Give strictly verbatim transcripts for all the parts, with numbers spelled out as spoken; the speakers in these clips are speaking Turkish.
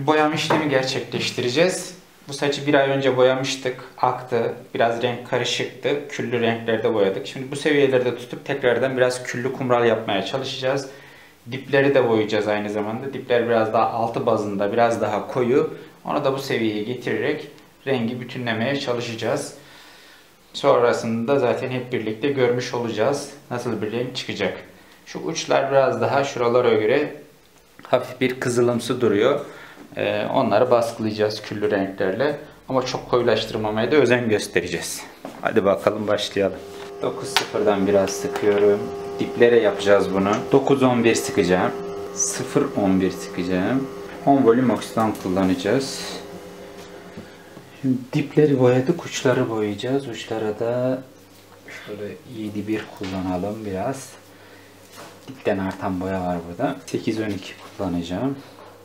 Şimdi boyama işlemi gerçekleştireceğiz. Bu saçı bir ay önce boyamıştık. Aktı. Biraz renk karışıktı. Küllü renklerde boyadık. Şimdi bu seviyelerde tutup tekrardan biraz küllü kumral yapmaya çalışacağız. Dipleri de boyayacağız aynı zamanda. Dipler biraz daha altı bazında, biraz daha koyu. Onu da bu seviyeye getirerek rengi bütünlemeye çalışacağız. Sonrasında zaten hep birlikte görmüş olacağız. Nasıl bir renk çıkacak. Şu uçlar biraz daha şuralara göre hafif bir kızılımsı duruyor. Ee, onları baskılayacağız küllü renklerle. Ama çok koyulaştırmamaya da özen göstereceğiz. Hadi bakalım başlayalım. dokuz sıfırdan biraz sıkıyorum. Diplere yapacağız bunu. dokuz on bir sıkacağım. sıfır on bir sıkacağım. on Volumex'tan kullanacağız. Şimdi dipleri boyadık. Uçları boyayacağız. Uçlara da şöyle yedi bir kullanalım biraz. Dipten artan boya var burada. sekiz on iki kullanacağım.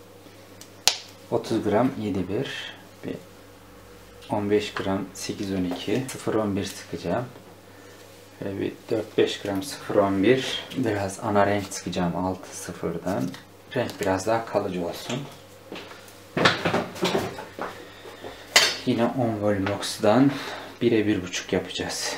otuz gram yedi bir. on beş gram sekiz on iki. sıfır on bir sıkacağım. Şöyle bir dört beş gram sıfır on bir. Biraz ana renk sıkacağım altı sıfırdan. Renk biraz daha kalıcı olsun. Yine on Volumex'dan bire bir buçuk yapacağız.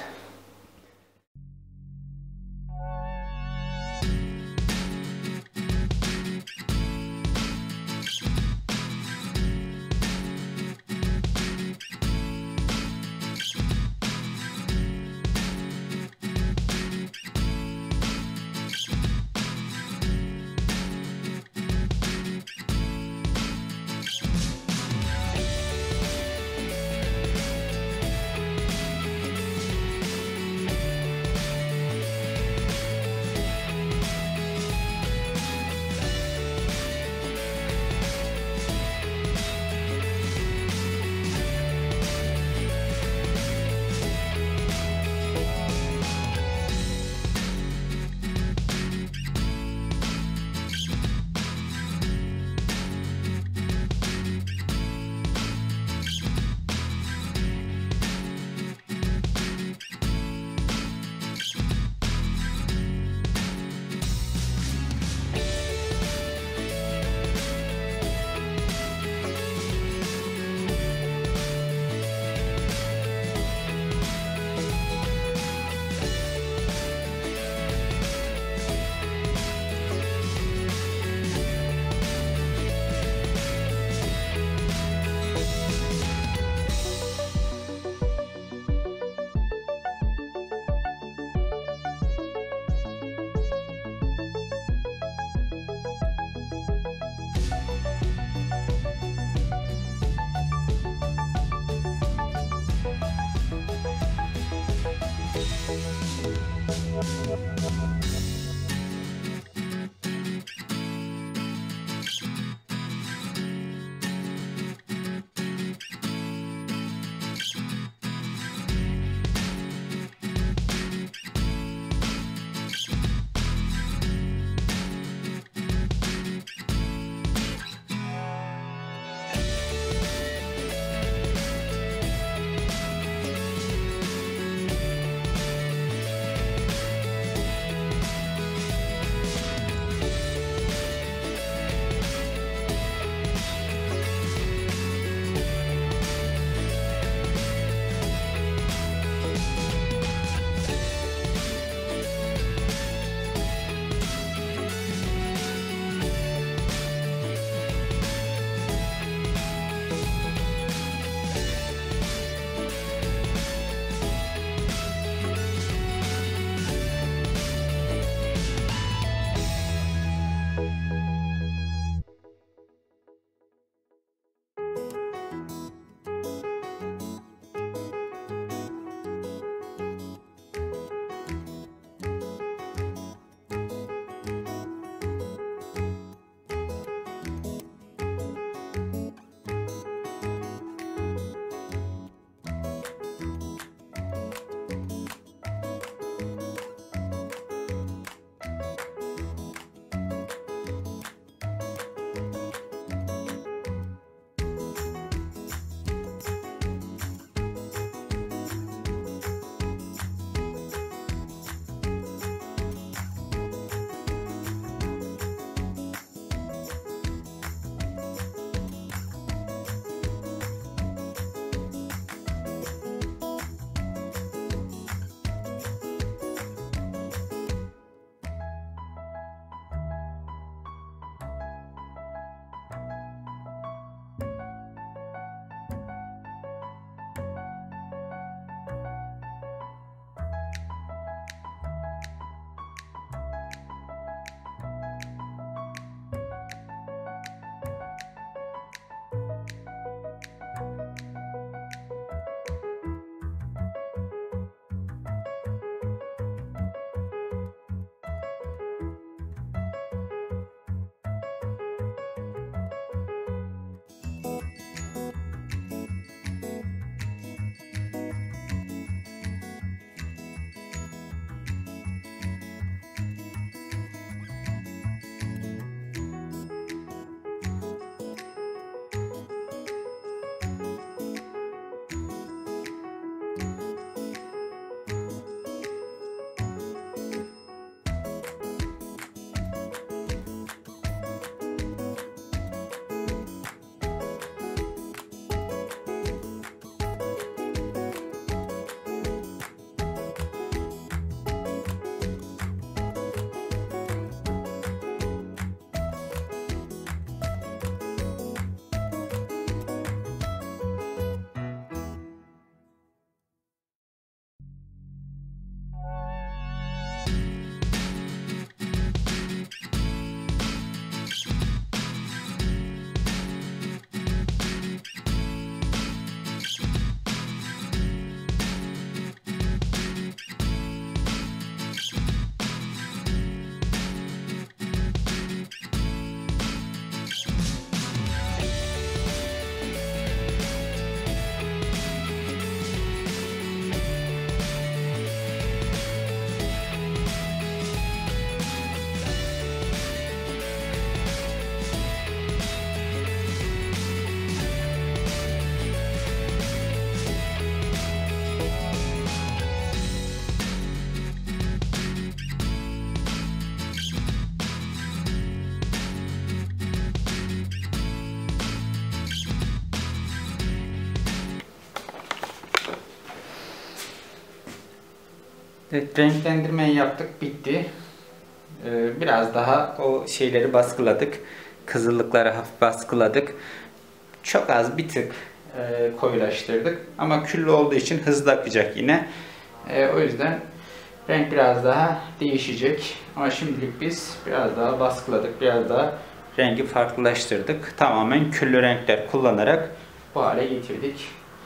Evet, renklendirmeyi yaptık, bitti. Ee, biraz daha o şeyleri baskıladık. Kızıllıkları hafif baskıladık. Çok az bir tık e, koyulaştırdık. Ama küllü olduğu için hızlı akacak yine. E, o yüzden renk biraz daha değişecek. Ama şimdilik biz biraz daha baskıladık. Biraz daha rengi farklılaştırdık. Tamamen küllü renkler kullanarak bu hale getirdik.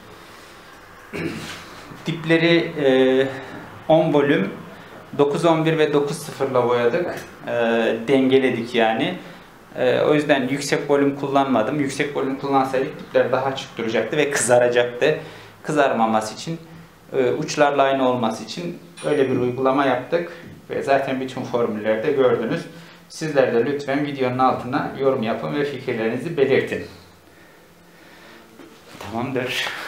Dipleri e, on volüm, dokuz on bir ve dokuz sıfır ile boyadık. E, dengeledik yani. E, o yüzden yüksek volüm kullanmadım. Yüksek volüm kullansaydık dipler daha açık duracaktı ve kızaracaktı. Kızarmaması için, e, uçlarla aynı olması için öyle bir uygulama yaptık. Ve zaten bütün formüllerde gördünüz. Sizler de lütfen videonun altına yorum yapın ve fikirlerinizi belirtin. Tamamdır.